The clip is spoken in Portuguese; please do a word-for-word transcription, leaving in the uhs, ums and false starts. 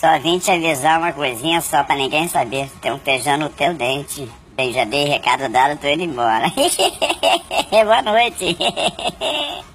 Só vim te avisar uma coisinha só pra ninguém saber. Tem um feijão no teu dente. Bem, já dei recado dado, tô indo embora. Boa noite.